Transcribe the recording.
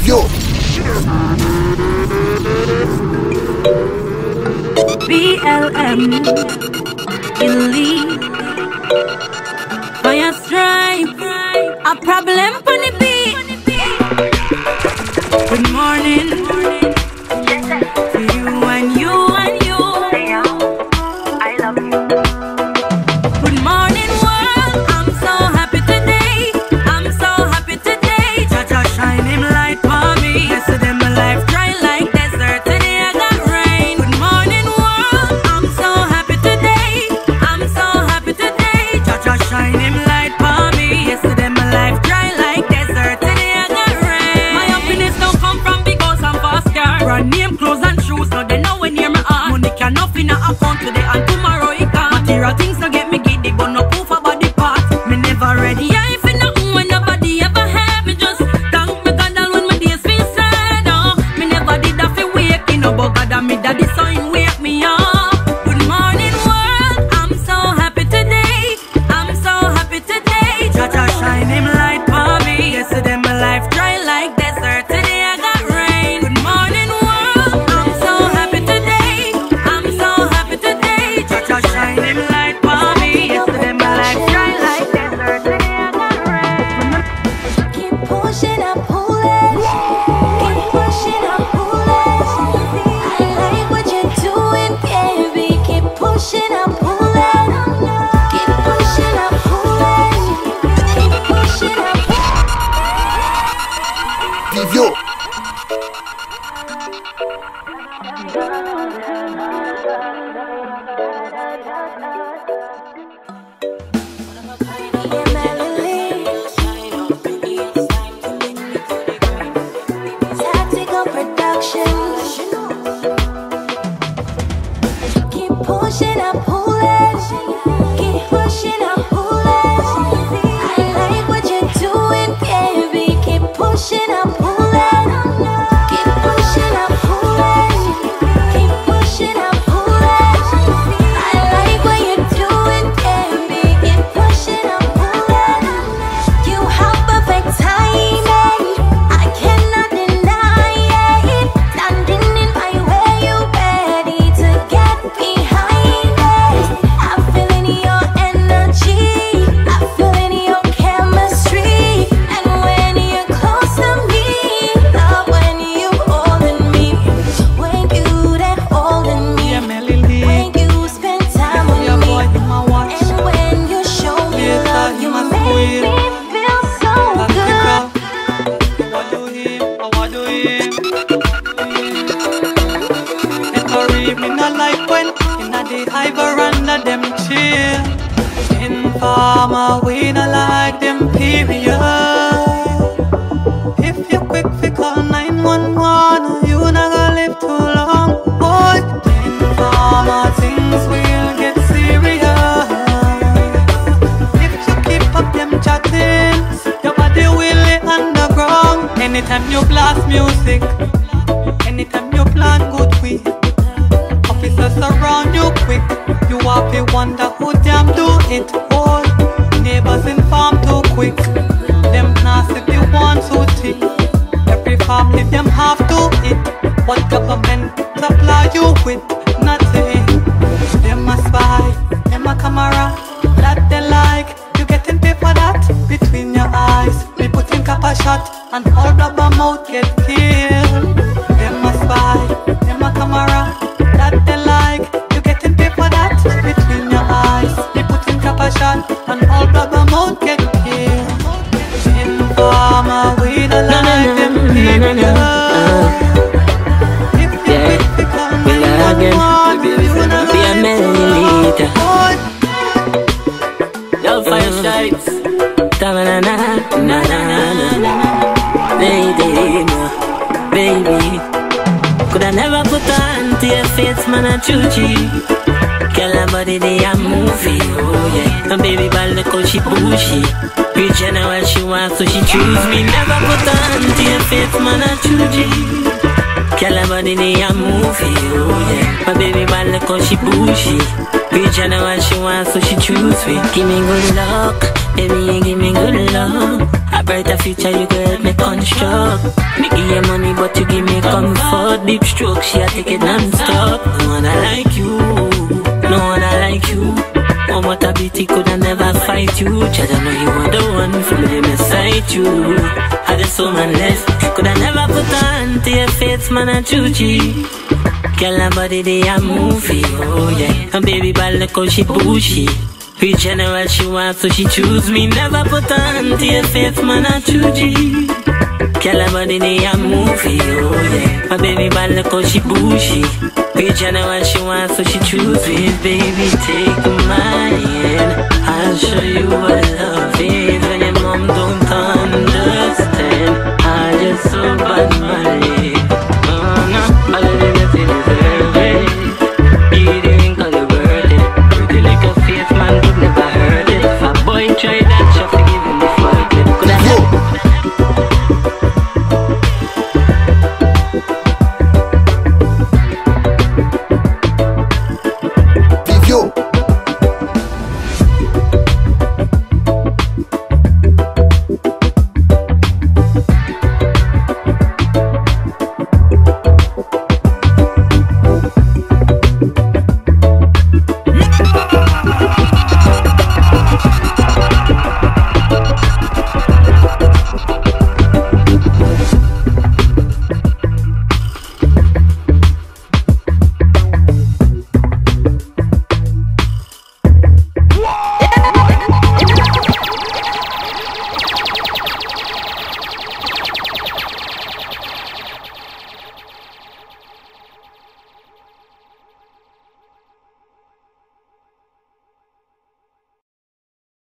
Vivio. BLM Elite Fire Stripe, a problem for the beat. Good morning to you and you and you. I love you. Good morning world, I'm so happy today. I'm so happy today. Jaja shine him light for me. Yesterday my life dry like desert. Today I got rain. Good morning world, I'm so happy today. I'm so happy today. Jaja shine him light for me. Yesterday my life dry like desert. Today I got rain. My happiness don't come from big house and fast car. Brand name clothes and shoes, so they know when near my heart. Money cannot in a account today and tomorrow it can't. Material things don't get me giddy, but no proof about the past. Me never ready. I feel nothing when nobody ever had me. Just thank me God all when my days feel sad. Oh, me never did that for waking up, but God and me daddy so him wake me up. Good morning world, I'm so happy today. I'm so happy today. Jaja shine him light for me. Yesterday my life dry like desert. Today I got rain. Good morning world, I'm so happy today. I'm so happy today. Jaja shine him light for me. Yesterday my life dry like desert. Today I got rain. Keep pushing up, pulling. Keep pushing up, pulling. I like what you're doing, baby. Keep pushing up, pulling. Keep pushing up, pulling. Keep pushing up. Vivio. Tactical production. Keep pushing up, pulling. Keep pushing up, pulling. I like what you're doing, baby. Keep pushing up, pulling. Keep pushing up, pulling. Keep pushing up, pulling. I like what you're doing, baby. Keep pushing up, pulling. You have perfect timing. I cannot deny it. Standing in my way, you ready to get behind it. I'm feeling your energy. I'm feeling your chemistry. And when you're close to me, love when you holding me. When you that holding me. When you spend time with me. And when you show me love, you make me feel so good. Me not like when inna the high veranda them chill. Informer, we not like them period. If you quick fi call 911, you not gonna live too long. Boy, informer, things will get serious. If you keep up them chatting, your body will lay underground. Anytime you blast music, anytime you plan good weed, officers surround you quick. You have to wonder who damn do it. Boy, neighbors inform too quick. Them nasty the ones who tick. Every family them have to eat. What government supply you with? Nothing. Them a spy, them a camera. That they like, you getting paid for that. Between your eyes, we put in cap a shot, and all blabber mouth get killed. Them a spy, them a camera. That they like, you getting paid for that. Between your eyes, we put in cap a shot, and all blabber mouth get killed. Informer, we don't like them period. If you quit the call 911, you not Be a gonna live too milliliter. long. Love fire stripes. Ta-na-na-na, na-na-na-na. Lady, baby. Could I never put a hand to your face, man, a choo-choo. Girl, her body, they a movie, oh yeah. And baby, ball, look how she bushy. Reach her now while she wants, so she choose me. Never put a hand to your face, man, a choo-choo. Girl, her body they a movie, oh yeah. My baby bad look how she bushy. Reach out what she wants, so she choose me. Give me good luck, baby, you give me good luck. A brighter future you could help me construct. Me give you money, but you give me comfort. Deep stroke, she a take it non-stop. No one I like you, no one I like you. Oh, what a beauty, could I never fight you. Child, I know you are the one for me beside you. I just so man less, could I never put on to your face, man, a choo-chee. Girl, her body, they a movie, oh yeah. And baby, bad look how she bushy. Reach out what she wants, so she choose me. Never put on to your face, man, a choo-chee. Girl, her body, they a movie, oh yeah. My baby, bad look how she bushy. Reach out what she wants, so she choose me. Baby, take my hand, I'll show you what love is. When your mom don't come